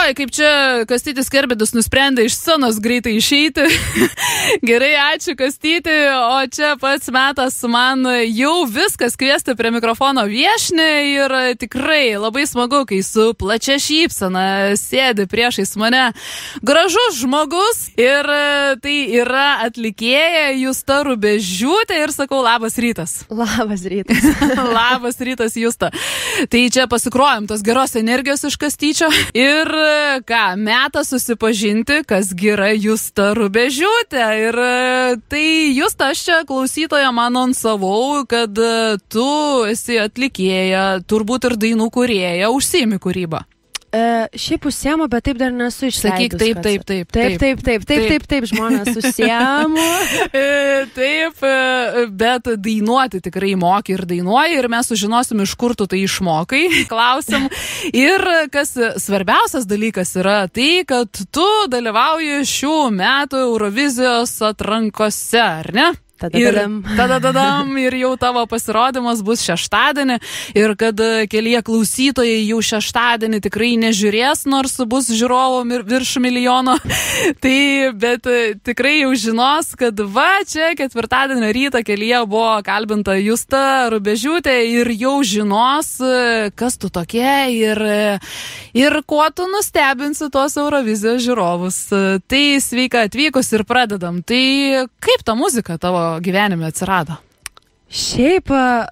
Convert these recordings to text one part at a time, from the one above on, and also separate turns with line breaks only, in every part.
Oi, kaip čia Kastytis Kerbedis nusprendė iš scenos greitai išeiti. Gerai, ačiū Kastyti, o čia pats metas man jau viskas kviesti prie mikrofono viešnią ir tikrai labai smagu, kai su plačia šypsena sėdi priešais mane gražus žmogus ir tai yra atlikėja Justa Rubežiūtė ir sakau labas rytas.
Labas rytas.
Labas rytas, Justa. Tai čia pasikrojam tos geros energijos iš Kastyčio ir ką, metas susipažinti, kas yra Justa Rubežiūtė. Ir tai Justa, aš čia klausytoja man anonsavau, kad tu esi atlikėja, turbūt ir dainų kūrėja, užsiimi kūrybą.
Šiaip užsiemu, bet taip dar nesu išleidus.
Sakyk,
taip, žmonės užsiemu.
Taip, bet dainuoti tikrai moki ir dainuoji ir mes sužinosim, iš kur tu tai išmokai, klausim. Ir kas svarbiausias dalykas yra tai, kad tu dalyvauji šių metų Eurovizijos atrankose, ar ne? Ir jau tavo pasirodymas bus šeštadienį ir kad kelyje klausytojai jau šeštadienį tikrai nežiūrės, nors bus žiūrovų virš milijono, tai bet tikrai jau žinos, kad va čia ketvirtadienio rytą kelyje buvo kalbinta Justa Rubežiūtė ir jau žinos, kas tu tokia ir kuo tu nustebinsi tuos Eurovizijos žiūrovus. Tai sveika atvykus ir pradedam. Tai kaip ta muzika tavo gyvenime atsirado?
Šiaip,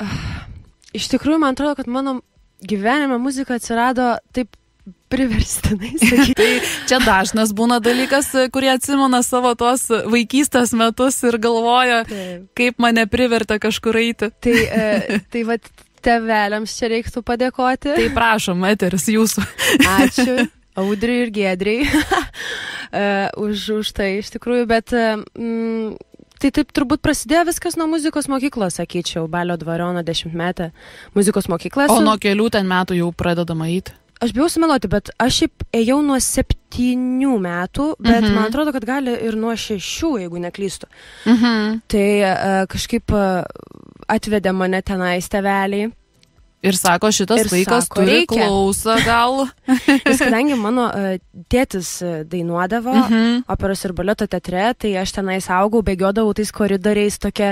iš tikrųjų, man atrodo, kad mano gyvenime muzika atsirado taip priverstinai.
Tai čia dažnas būna dalykas, kurie atsimena savo tos vaikystės metus ir galvoja, kaip mane privertė kažkur eiti.
Tai vat tėveliams čia reiktų padėkoti.
Tai prašom, eteris jūsų.
Ačiū Audriui ir Giedriai už tai iš tikrųjų, bet tai taip turbūt prasidėjo viskas nuo muzikos mokyklos, sakyčiau, Balio Dvariono 10-metė muzikos mokyklas.
O nuo kelių ten metų jau pradedama eiti?
Aš bijau sumeluoti, bet aš šiaip ėjau nuo 7 metų, bet man atrodo, kad gali ir nuo 6, jeigu neklystu. Tai kažkaip atvedė mane tenais tėveliai.
Ir sako, šitas vaikas turi klausą gal.
Nes kadangi mano tėtis dainuodavo operos ir baleto teatre, tai aš tenais augau, bėgiodavau tais koridoriais tokia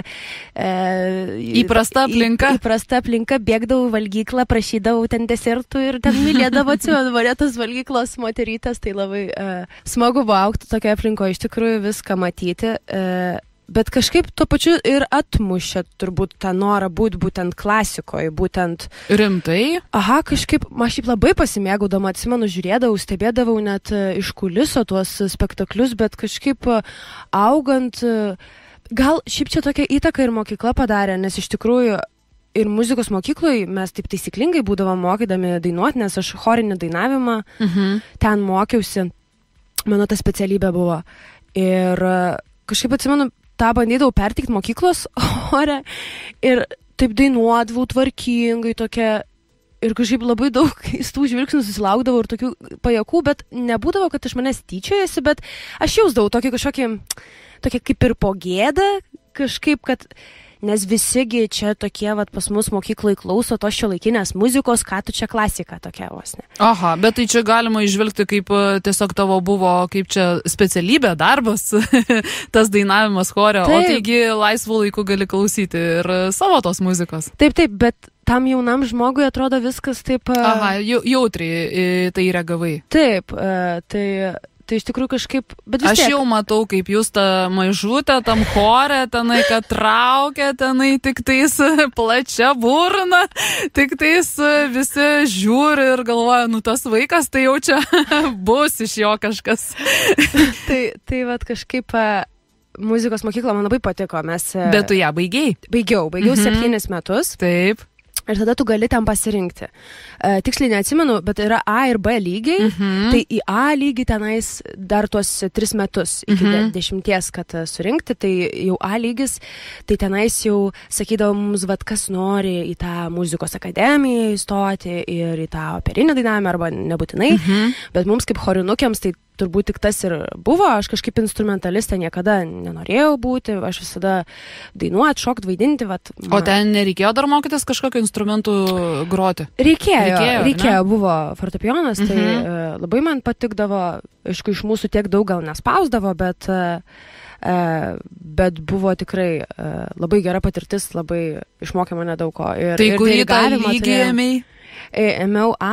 įprasta aplinka.
Įprasta aplinka, bėgdavau valgyklą, prašydavau ten desertų ir ten mylėdavo atsimenvarėtas valgyklos moterytės, tai labai smagu buvo augti tokia aplinkoje, iš tikrųjų viską matyti. Bet kažkaip tuo pačiu ir atmušė turbūt tą norą būti būtent klasikoje, būtent...
Rimtai?
Aha, kažkaip, aš šiaip labai pasimėgaudama, atsimenu, žiūrėdavau, stebėdavau net iš kuliso tuos spektaklius, bet kažkaip augant, gal šiaip čia tokia įtaka ir mokykla padarė, nes iš tikrųjų ir muzikos mokykloje mes taip taisyklingai būdavom mokydami dainuoti, nes aš chorinį dainavimą ten mokiausi, mano ta specialybė buvo. Ir kažkaip atsimenu, tą bandydavau pertikti mokyklos ore ir taip dainuodavau tvarkingai tokia ir kažkaip labai daug keistų žvilgsnių susilaukdavau ir tokių pajakų, bet nebūdavo, kad iš manęs tyčiojasi, bet aš jausdavau tokį kaip ir po gėdą, kažkaip, kad nes visigi čia tokie vat pas mus mokyklai klauso tos šiuolaikinės muzikos, ką tu čia klasika tokia vos ne.
Aha, bet tai čia galima išvelgti kaip tiesiog tavo buvo kaip čia specialybė, darbas, tas dainavimas chore, o taigi laisvu laiku gali klausyti ir savo tos muzikos.
Taip, bet tam jaunam žmogui atrodo viskas taip...
Aha, jautriai tai reagavai.
Taip, tai iš tikrųjų kažkaip...
Aš jau matau, kaip jūs tą mažutę tam chore, tenai, kad traukia, tenai tik tais plačia burna, tik tais visi žiūri ir galvoja, nu tas vaikas, tai jau čia bus iš jo kažkas.
tai vat kažkaip... Muzikos mokykla man labai patiko, mes...
Bet tu ją baigei?
Baigiau 7 metus.
Taip.
Ir tada tu gali ten pasirinkti. Tiksliai neatsimenu, bet yra A ir B lygiai. Tai į A lygį tenais dar tuos 3 metus iki 10, kad surinkti. Tai jau A lygis, tai tenais jau sakydavo mums, vat, kas nori į tą muzikos akademiją įstoti ir į tą operinį dainavimą arba nebūtinai. Bet mums kaip chorinukiams tai turbūt tik tas ir buvo, aš kažkaip instrumentalistė niekada nenorėjau būti, aš visada dainuoti, šokti, vaidinti.
O ten nereikėjo dar mokytis kažkokiu instrumentu groti?
Reikėjo, buvo fortepijonas, tai labai man patikdavo, aišku, iš mūsų tiek daug gal nespausdavo, bet buvo tikrai labai gera patirtis, labai išmokė mane daug ko.
Tai kurį tą lygį ėmei?
Ėmiau A.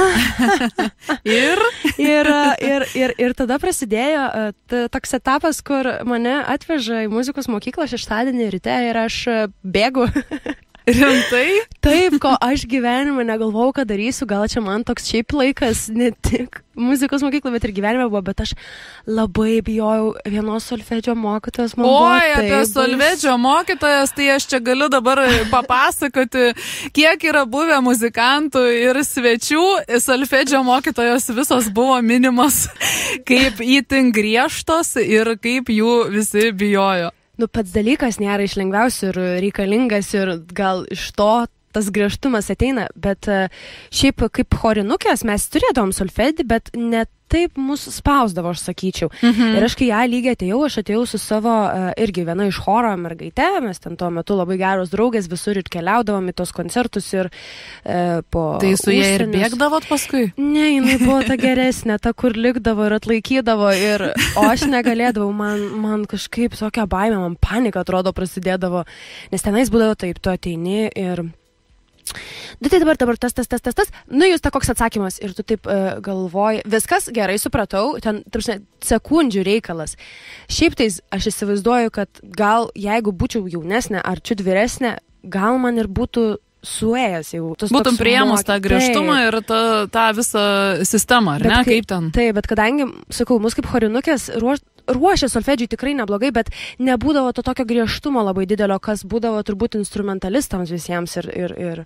ir tada prasidėjo toks etapas, kur mane atveža į muzikos mokyklą šeštadienį ryte ir aš bėgu.
Rimtai?
Taip, ko aš gyvenime negalvojau, ką darysiu, gal čia man toks šiaip laikas, ne tik muzikos mokyklą, bet ir gyvenime buvo, bet aš labai bijojau vienos solfedžio mokytojos.
Apie solfedžio mokytojas, tai aš čia galiu dabar papasakoti, kiek yra buvę muzikantų ir svečių, solfedžio mokytojos visos buvo minimos kaip itin griežtos ir kaip jų visi bijojo.
Pats dalykas nėra iš lengviausių ir reikalingas ir gal iš to tas griežtumas ateina, bet šiaip kaip chorinukės mes turėdavom solfedį, bet ne taip mus spausdavo, aš sakyčiau. Ir aš kai ją lygiai atėjau, aš atėjau su savo irgi viena iš choro mergaite, mes ten tuo metu labai geros draugės, visur ir keliaudavom į tos koncertus ir po
Tai su jie ir bėgdavot paskui?
Ne, jinai buvo ta geresnė, ta, kur likdavo ir atlaikydavo, o aš negalėdavau, man kažkaip tokia baimė, man panika atrodo prasidėdavo, nes tenais būdavo taip, tu ateini ir tai dabar tas, jūs ta koks atsakymas ir tu taip galvoji, viskas gerai supratau, ten, sekundžių reikalas. Šiaip tais aš įsivaizduoju, kad gal jeigu būčiau jaunesnė ar čiut vyresnė, gal man ir būtų suėjęs jau.
Būtum priėmus tą griežtumą ir tą visą sistemą, ar ne? Kaip ten?
Taip, bet kadangi, sakau, mus kaip chorinukės ruošė solfedžiui tikrai neblogai, bet nebūdavo to tokio griežtumo labai didelio, kas būdavo turbūt instrumentalistams visiems ir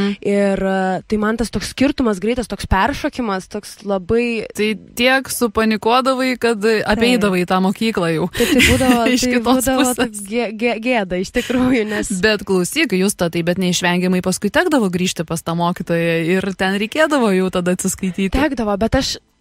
tai man tas toks skirtumas, greitas toks peršokimas, toks labai...
Tai tiek supanikuodavai, kad apeidavai tą mokyklą jau.
Tai būdavo gėda iš tikrųjų, nes...
Bet klausyk, jūs tai bet neišvengiamai paskui tekdavo grįžti pas tą mokytoją ir ten reikėdavo jau tada atsiskaityti.
Tekdavo, bet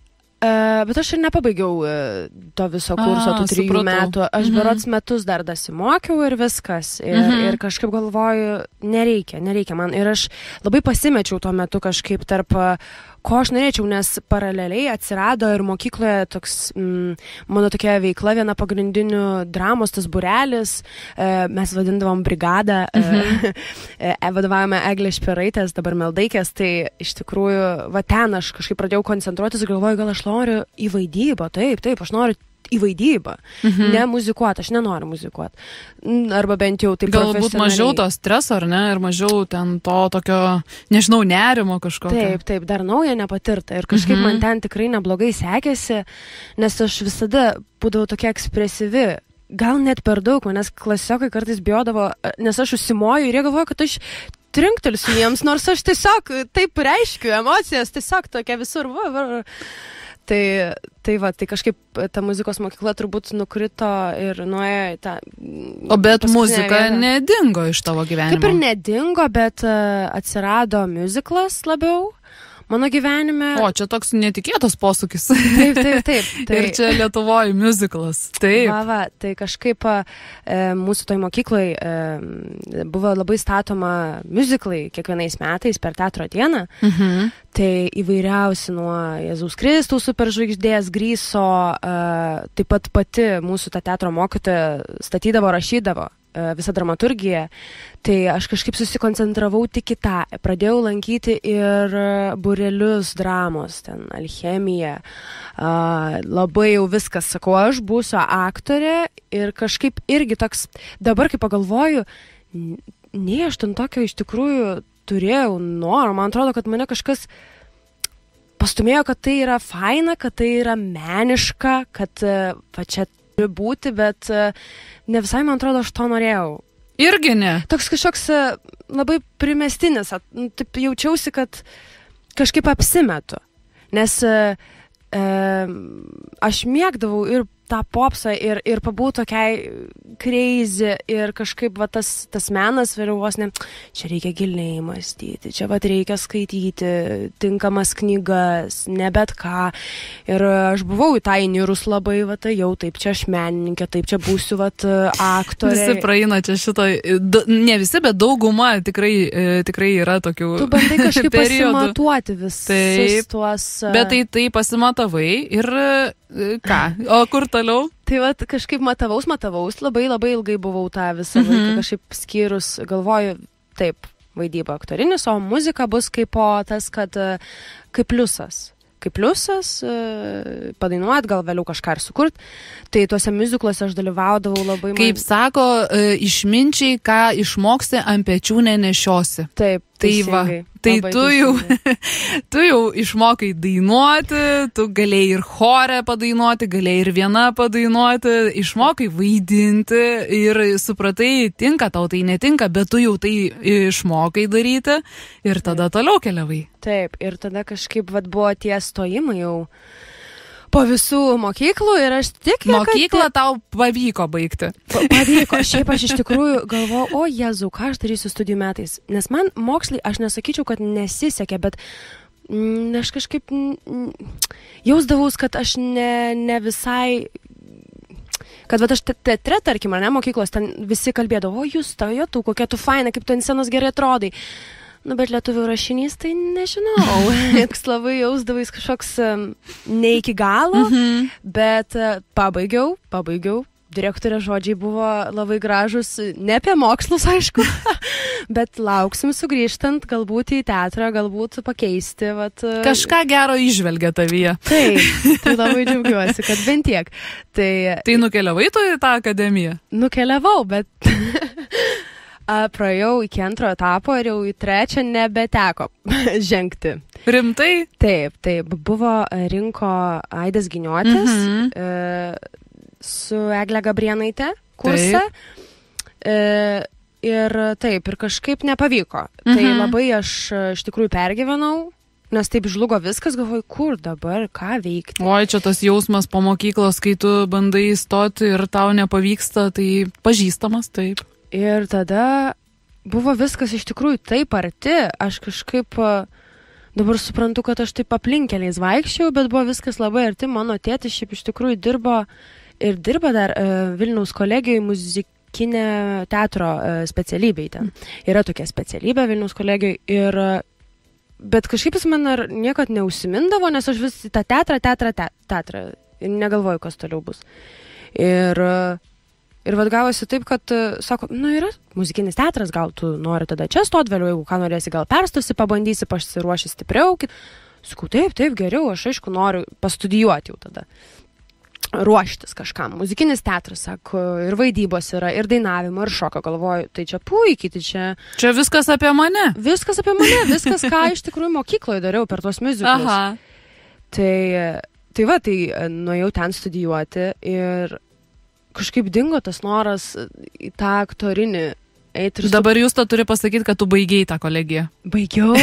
aš ir nepabaigiau to viso kurso, tų 3 metų. Aš berods metus dar dasimokiau ir viskas. Ir kažkaip galvoju, nereikia man. Ir aš labai pasimečiau tuo metu kažkaip tarp, ko aš norėčiau, nes paraleliai atsirado ir mokykloje toks, mano tokia veikla, viena pagrindinių dramos, tas būrelis, mes vadindavom brigadą, vadovavome Eglė Špiraitės, dabar Meldaikės, tai iš tikrųjų, ten aš kažkaip pradėjau koncentruotis ir galvoju, gal aš noriu į vaidybą, taip, aš noriu į vaidybą, ne muzikuoti, aš nenoriu muzikuoti. Arba bent jau taip profesionaliai.
Galbūt mažiau to streso, ar ne? Ir mažiau ten to tokio, nežinau, nerimo kažkokio.
Taip, dar nauja nepatirta. Ir kažkaip man ten tikrai neblogai sekėsi, nes aš visada būdavau tokia ekspresyvi. Gal net per daug, manęs klasiokai kartais bijodavo, nes aš užsimoju ir jie galvoja, kad aš trinktelsiu jiems, nors aš tiesiog taip reiškiu emocijas, tiesiog tokia visur. Tai kažkaip ta muzikos mokykla turbūt nukrito ir nuėjo į tą...
O bet muzika nedingo iš tavo gyvenimo?
Kaip ir nedingo, bet atsirado muziklas labiau mano gyvenime.
O, čia toks netikėtas posūkis.
Taip.
Ir čia Lietuvoje muziklas. Taip.
Tai kažkaip mūsų toj mokyklai buvo labai statoma muziklai kiekvienais metais per teatro dieną. Tai įvairiausi nuo Jėzaus Kristaus superžvaigždės, Gryso, taip pat pati mūsų ta teatro mokytoja statydavo, rašydavo visą dramaturgiją. Tai aš kažkaip susikoncentravau tik į tą. Pradėjau lankyti ir būrelius dramos, ten alchemija. Labai jau viskas, sakau, aš būsiu aktorė ir kažkaip irgi toks, dabar kai pagalvoju, nei aš ten tokio iš tikrųjų turėjau norą. Man atrodo, kad mane kažkas pastumėjo, kad tai yra faina, kad tai yra meniška, kad čia turi būti, bet ne visai, man atrodo, aš to norėjau.
Irgi ne.
Toks kažkoks labai primestinis. Taip jaučiausi, kad kažkaip apsimetu. Nes aš mėgdavau ir tą popsą ir pabūt tokiai crazy ir kažkaip va, tas menas vėliau vos ne, čia reikia giliai mąstyti, čia va reikia skaityti tinkamas knygas, ne bet ką. Ir aš buvau į tą įnirus labai, va tai jau taip čia aš menininkė, taip čia būsiu va aktorė.
Visi praeina čia šito, ne visi, bet dauguma tikrai yra tokių
tu bandai kažkaip
periodų.
Pasimatuoti visus tuos.
Bet tai pasimatavai ir ką? O kur toliau?
Tai va kažkaip matavaus, labai ilgai buvau tą visą laiką kažkaip skyrus, galvoju, taip, vaidyba aktorinis, o muzika bus kaip tas, kad kaip pliusas. Kaip pliusas, padainuot, gal vėliau kažką ir sukurt. Tai tuose muzikluose aš dalyvaudavau labai.
Kaip sako, išminčiai, ką išmoksi, ant pečių nenešiosi.
Taip, teisingai.
Tai tu jau išmokai dainuoti, tu galėjai ir chore padainuoti, galėjai ir viena padainuoti, išmokai vaidinti ir supratai, tinka tau tai netinka, bet tu jau tai išmokai daryti ir tada toliau keliavai.
Taip, ir tada kažkaip buvo tie stojimai jau po visų mokyklų ir aš tik...
Mokyklą tau pavyko baigti.
Pavyko. Šiaip aš iš tikrųjų galvoju, o Jezu, ką aš darysiu studijų metais. Nes man mokslai, aš nesakyčiau, kad nesisekė, bet aš kažkaip jausdavaus, kad aš ne visai... Kad vat aš teatre, tarkim, ar ne, mokyklos, ten visi kalbėdavo, o jūs tojo, tu kokia tu faina, kaip tu ant scenos gerai atrodai. Nu, bet lietuvių rašinys, tai nežinau. Toks labai jausdavais kažkoks ne iki galo, bet pabaigiau. Direktorė žodžiai buvo labai gražus, ne apie mokslus, aišku, bet lauksim sugrįžtant, galbūt į teatrą, galbūt pakeisti.
Kažką gero įžvelgia tavyje.
Tai labai džiaugiuosi, kad bent tiek.
Tai nukeliavai tu į tą akademiją?
Nukeliavau, bet... praėjau iki antro etapo ir jau į trečią nebeteko žengti.
Rimtai?
Taip. Buvo rinko Aidas Giniotis su Egle Gabrėnaitė kursą. Ir kažkaip nepavyko. Tai labai aš iš tikrųjų pergyvenau, nes taip žlugo viskas, galvoju, kur dabar, ką veikti.
Oi, čia tas jausmas po mokyklos, kai tu bandai įstoti ir tau nepavyksta, tai pažįstamas, taip.
Ir tada buvo viskas iš tikrųjų taip arti, aš kažkaip dabar suprantu, kad aš taip aplinkeliais vaikščiau, bet buvo viskas labai arti, mano tėtis šiaip iš tikrųjų dirba dar Vilniaus kolegijoje muzikinė teatro specialybei ten. Yra tokia specialybė Vilniaus kolegijoje, bet kažkaip jis man ar niekad neužsimindavo, nes aš vis į tą teatrą ir negalvoju, kas toliau bus. Ir vad gavosi taip, kad, sako, yra muzikinis teatras, gal tu nori tada čia stot, vėliau, jeigu ką norėsi, gal perstosi, pabandysi, pasiruoši stipriau. Sakau, taip, geriau, aš aišku noriu pastudijuoti jau tada. Ruoštis kažkam. Muzikinis teatras, sako, ir vaidybos yra, ir dainavimo, ir šoko, galvoju, tai čia puikiai, tai čia...
Čia viskas apie mane.
Viskas, ką iš tikrųjų mokykloje dariau per tuos muziklus.
Aha.
Tai nuėjau ten studijuoti ir... Kažkaip dingo tas noras į tą aktorinį eiti.
Dabar jūs turi pasakyti, kad tu baigiai tą kolegiją.
Baigiau.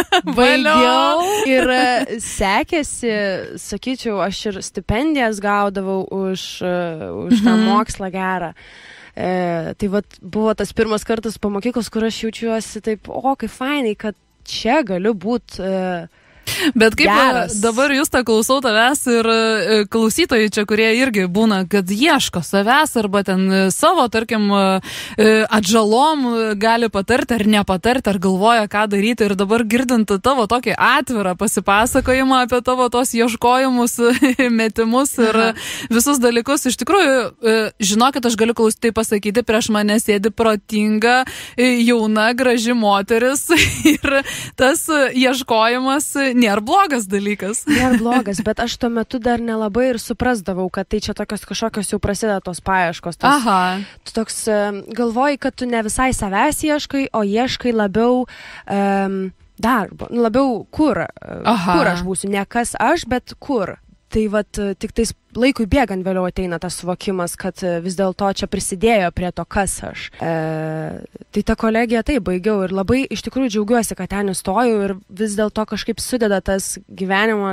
Ir sekėsi, sakyčiau, aš ir stipendijas gaudavau už tą mokslą gerą. Tai buvo tas pirmas kartas po mokyklos, kur aš jaučiuosi taip, kaip fainai, kad čia galiu būti...
Bet kaip dabar jūs tą klausau tavęs ir klausytojai čia, kurie irgi būna, kad ieško savęs arba ten savo, tarkim, atžalom gali patarti ar nepatarti, ar galvoja, ką daryti. Ir dabar girdint tavo tokį atvirą pasipasakojimą apie tavo tos ieškojimus, metimus ir visus dalykus. Iš tikrųjų, žinokit, aš galiu klausytojai pasakyti, prieš mane sėdi protinga, jauna, graži moteris ir tas ieškojimas nėra blogas dalykas.
Nėra blogas, bet aš tuo metu dar nelabai ir suprasdavau, kad tai čia tokios kažkokios jau prasideda tos paieškos. Tu toks galvoji, kad tu ne visai savęs ieškai, o ieškai labiau darbo, labiau kur aš būsiu, ne kas aš, bet kur. Tai tik tais laikui bėgant vėliau ateina tas suvokimas, kad vis dėlto čia prisidėjo prie to, kas aš. Tai tą kolegiją baigiau ir labai iš tikrųjų džiaugiuosi, kad ten įstojau ir vis dėlto kažkaip sudeda tas gyvenimas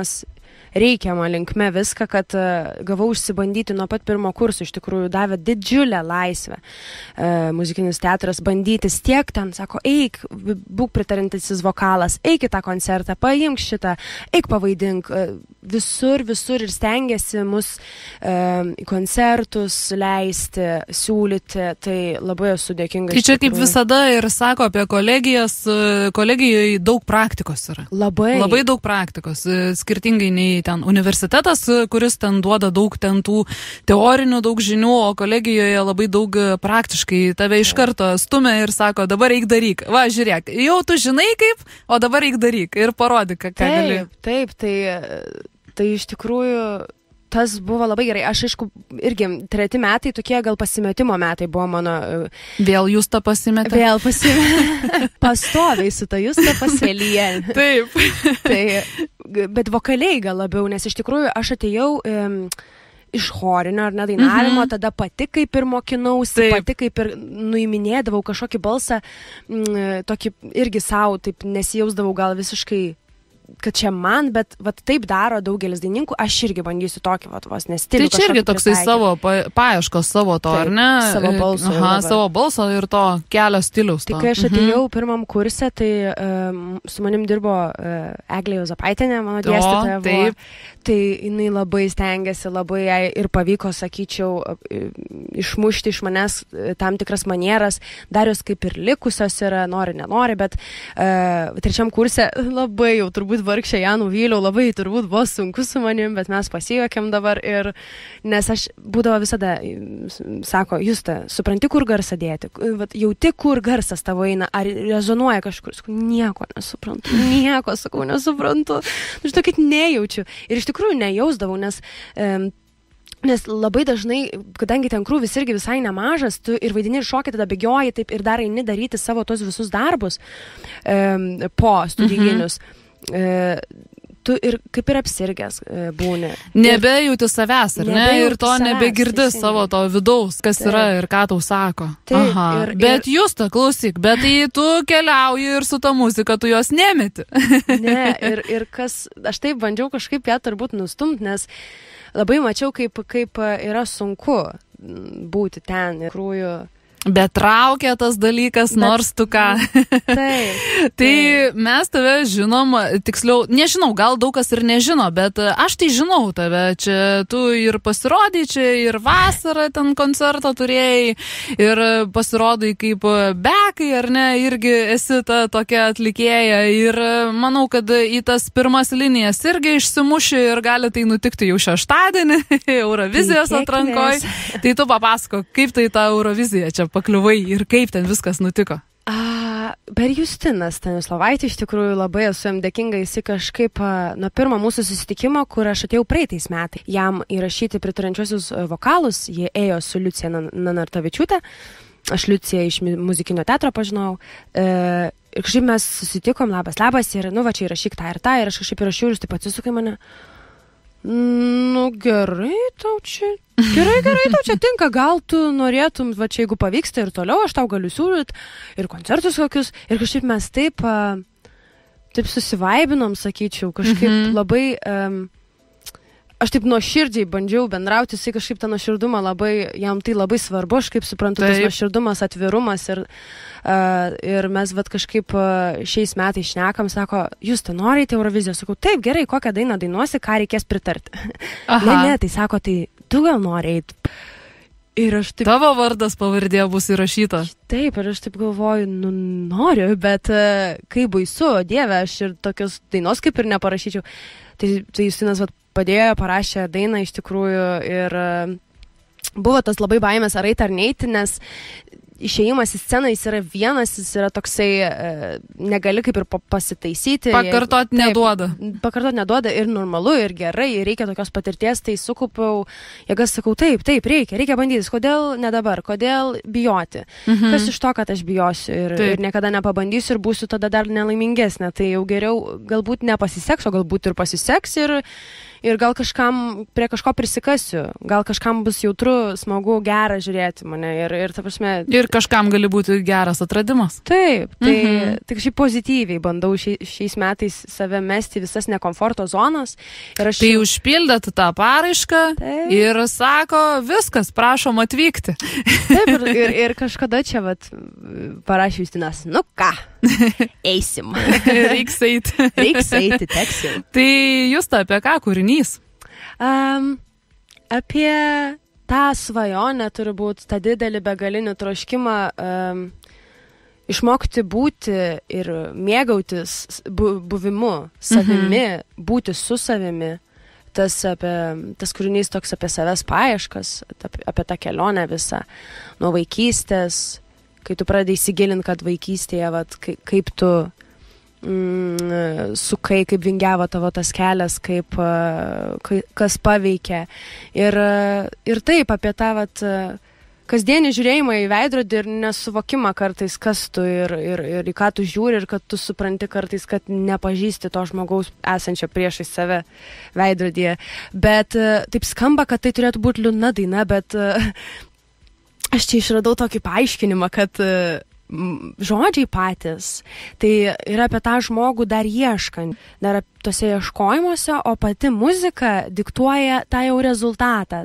reikiamą linkme viską, kad gavau išsibandyti nuo pat pirmo kurso, iš tikrųjų davė didžiulę laisvę muzikinis teatras bandytis tiek ten, sako, eik, būk pritarintasis vokalas, eik į tą koncertą, paimk šitą, eik pavaidink, visur ir stengiasi mus į koncertus leisti, siūlyti, tai labai esu dėkinga.
Tai čia kaip visada ir sako apie kolegijas, kolegijoje daug praktikos yra. Labai daug praktikos, skirtingai nei ten universitetas, kuris ten duoda daug ten tų teorinių, daug žinių, o kolegijoje labai daug praktiškai tave iš karto stumia ir sako, dabar eik daryk. Va, žiūrėk, jau tu žinai kaip, o dabar eik daryk ir parodyk, ką gali.
Taip, tai iš tikrųjų tas buvo labai gerai. Aš, aišku, irgi 3 metai, tokie gal pasimetimo metai buvo mano.
Vėl jūs tą pasimetė?
Vėl pasimetė. Pastoviai su ta jūs tą paselyje.
Taip.
Bet vokaliai gal labiau, nes iš tikrųjų aš atėjau iš chorinio ar nedainavimo, tada pati kaip ir mokinausi, pati kaip ir nuiminėdavau kažkokį balsą, tokį irgi savo, taip nesijausdavau gal visiškai kad čia man, bet taip daro daugelis dainininkų, aš irgi bandysiu tokį vos nestilių.
Tai čia irgi toksai savo paieškos savo to, ar ne?
Savo balso.
Savo balso ir to kelio stiliaus.
Tai kai aš atėjau pirmam kurse, tai su manim dirbo Eglė Juozapaitienė, mano dėstytoja buvo. Tai jinai labai stengiasi, labai jai ir pavyko, sakyčiau, išmušti iš manęs tam tikras manieras, dar jos kaip ir likusios yra, nori, nenori, bet 3 kurse labai jau turbūt vargšė ją nuvyliau, labai turbūt buvo sunku su manim, bet mes pasijuokėm dabar ir, nes aš būdavo visada, sako, Justa, supranti, kur garsą dėti, jauti, kur garsas tavo eina, ar rezonuoja kažkur, sakau, nieko nesuprantu, aš tokit nejaučiu ir iš tikrųjų nejausdavau, nes labai dažnai, kadangi ten krūvis irgi visai nemažas, tu ir vaidini ir šoki, tada bėgioji taip ir dar eini daryti savo tos visus darbus po studijinius. Tu ir kaip ir apsirgęs būni.
Nebejauti savęs, ar ne? Ir to nebegirdi savo to vidaus, kas yra ir ką tau sako. Bet Justa, klausyk, bet tai tu keliauji ir su ta muzika, tu jos nemeti.
Ne, ir kas, aš taip bandžiau kažkaip ją turbūt nustumt, nes labai mačiau, kaip yra sunku būti ten ir krūjų.
Bet traukia tas dalykas, nors tu ką. Tai mes tave žinom, tiksliau, nežinau, gal daug kas ir nežino, bet aš tai žinau tave. Čia tu ir pasirodai, čia ir vasarą ten koncertą turėjai, ir pasirodai kaip bekai, ar ne, irgi esi ta tokia atlikėja. Ir manau, kad į tas pirmas linijas irgi išsimuši ir gali tai nutikti jau šeštadienį, Eurovizijos atrankoj. Tai tu papasako, kaip tai ta Eurovizija čia pakliuvai ir kaip ten viskas nutiko?
Per Justiną Stanislovaitį iš tikrųjų labai esu jam dėkinga, jis kažkaip nuo pirmo mūsų susitikimo, kur aš atėjau praeitais metais, jam įrašyti pritarančiosius vokalus, jie ėjo su Liucija Nanartavičiūtė, aš Liuciją iš muzikinio teatro pažinau, ir kažkaip mes susitikom, labas, ir va čia įrašyk tą ir tą, ir aš kažkaip įrašiau ir jis taip atsisukai mane. Gerai tau čia tinka, gal tu norėtum, va čia jeigu pavyksta ir toliau, aš tau galiu siūlyti ir koncertus kokius, ir kažkaip mes taip susivaibinom, sakyčiau, kažkaip labai, aš taip nuoširdžiai bandžiau bendrauti, jisai kažkaip tą nuoširdumą labai, jam tai labai svarbu, aš kaip suprantu, tas nuoširdumas, atvirumas ir mes kažkaip šiais metais šnekam, sako, jūs tai norite Euroviziją? Sakau, taip, gerai, kokią dainą dainuosi, ką reikės pritarti. Ne, tai sako, tai tu gal nori eiti. Ir aš taip...
Tavo vardas pavardė bus įrašyta.
Taip, ir aš taip galvoju, noriu, bet kaip baisu, Dieve, aš ir tokios dainos kaip ir neparašyčiau. Tai Justinas padėjo, parašė dainą iš tikrųjų ir buvo tas labai baimės ar eiti ar neiti, nes išėjimas į sceną, jis yra vienas, jis yra toksai, negali kaip ir pasitaisyti.
Pakartot neduoda.
Pakartot neduoda ir normalu, ir gerai, ir reikia tokios patirties, tai sukaupiau, jėgas sakau, taip, reikia bandytis, kodėl ne dabar, kodėl bijoti. Kas iš to, kad aš bijosiu ir niekada nepabandysiu ir būsiu tada dar nelaimingesnė, tai jau geriau galbūt nepasiseks, o galbūt ir pasiseks ir gal kažkam prie kažko prisikasiu, gal kažkam bus jautru, smagu, gera žiūrėti mane ir ta prasme...
Ir Ir kažkam gali būti geras atradimas.
Taip, tai tik šiaip pozityviai bandau šiais metais save mesti visas nekomforto zonas. Ir aš
Tai užpildėt tą paraišką ir sako, viskas, prašom atvykti.
Taip, ir kažkada čia parašė Justinas, nu ką, eisim.
Reiks eiti.
Reiks eiti, teks jau.
Tai Justa, apie ką kūrinys?
Apie tą svajonę turi būti, tą didelį begalinį troškimą išmokti būti ir mėgautis buvimu, savimi, būti su savimi. Tas kūrinys toks apie savęs paieškas, apie tą kelionę visą nuo vaikystės, kai tu pradedi įsigilinti, kad vaikystėje, kaip tu sukai, kaip vingiavo tavo tas kelias, kas paveikia. Ir taip, apie tą kasdienį žiūrėjimą į veidrodį ir nesuvokimą kartais, kas tu ir į ką tu žiūri, ir kad tu supranti kartais, kad nepažįsti to žmogaus esančio priešais save veidrodyje. Bet taip skamba, kad tai turėtų būti liūdna daina, bet aš čia išradau tokį paaiškinimą, kad žodžiai patys, tai yra apie tą žmogų dar ieškant, dar tose ieškojimuose, o pati muzika diktuoja tą jau rezultatą,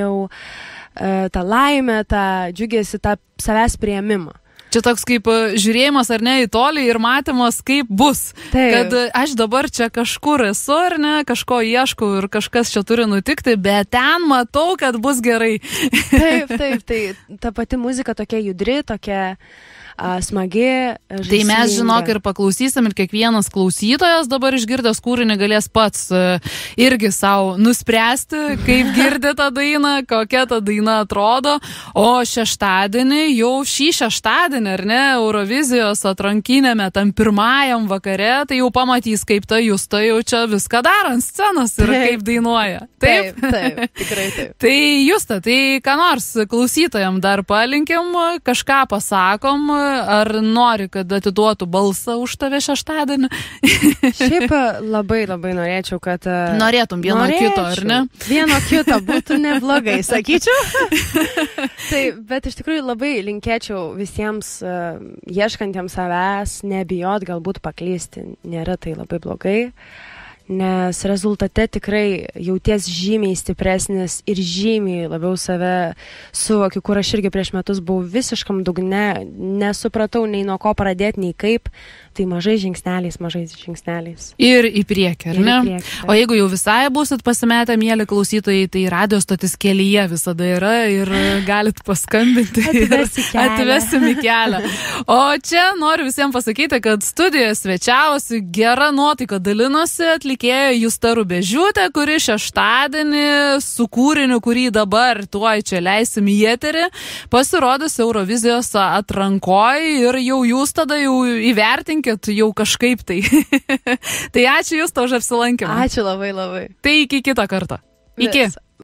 tą laimę, tą džiugesį, tą savęs priėmimą.
Čia toks kaip žiūrėjimas ar ne į tolį ir matymas, kaip bus.
Taip.
Kad aš dabar čia kažkur esu ar ne, kažko ieškau ir kažkas čia turi nutikti, bet ten matau, kad bus gerai.
Taip, tai ta pati muzika tokia judri, tokia smagi.
Tai mes žinok ir paklausysim, ir kiekvienas klausytojas dabar išgirdęs kūrinį galės pats irgi savo nuspręsti, kaip girdi tą dainą, kokia ta daina atrodo. O šeštadienį, jau šį šeštadienį, ar ne, Eurovizijos atrankinėme tam pirmajam vakare, tai jau pamatys, kaip ta Justa jau čia viską daro ant scenos ir kaip dainuoja.
Taip, tikrai taip.
Tai Justa, tai ką nors klausytojam dar palinkim, kažką pasakom, ar nori, kad atiduotų balsą už tave šeštadienį?
Šiaip labai norėčiau, kad...
Norėtum vieno kito, ar ne?
Vieno kito būtų neblogai, sakyčiau. Tai, bet iš tikrųjų labai linkėčiau visiems ieškantiems savęs, nebijot galbūt paklysti. Nėra tai labai blogai. Nes rezultate tikrai jauties žymiai stipresnis ir žymiai labiau save suvokiu, kur aš irgi prieš metus buvau visiškam dugne, nesupratau nei nuo ko pradėti, nei kaip, tai mažais žingsneliais. Ir į priekį,
ar ne? O jeigu jau visai busit pasimetę, mieli klausytojai, tai radio stotis kelyje visada yra ir galit paskambinti ir atvesim į kelią. O čia noriu visiems pasakyti, kad studijoje svečiavosi, gera nuotaika dalinosi atlikėja Justa Rubežiūtė, kuri šeštadienį su kūriniu, kurį dabar tuoj čia leisim į eterį, pasirodys Eurovizijos atrankoj ir jau jūs tada jau įvertinkit jau kažkaip tai. Tai ačiū Justa už apsilankymą.
Ačiū labai.
Tai iki kito karto. Iki.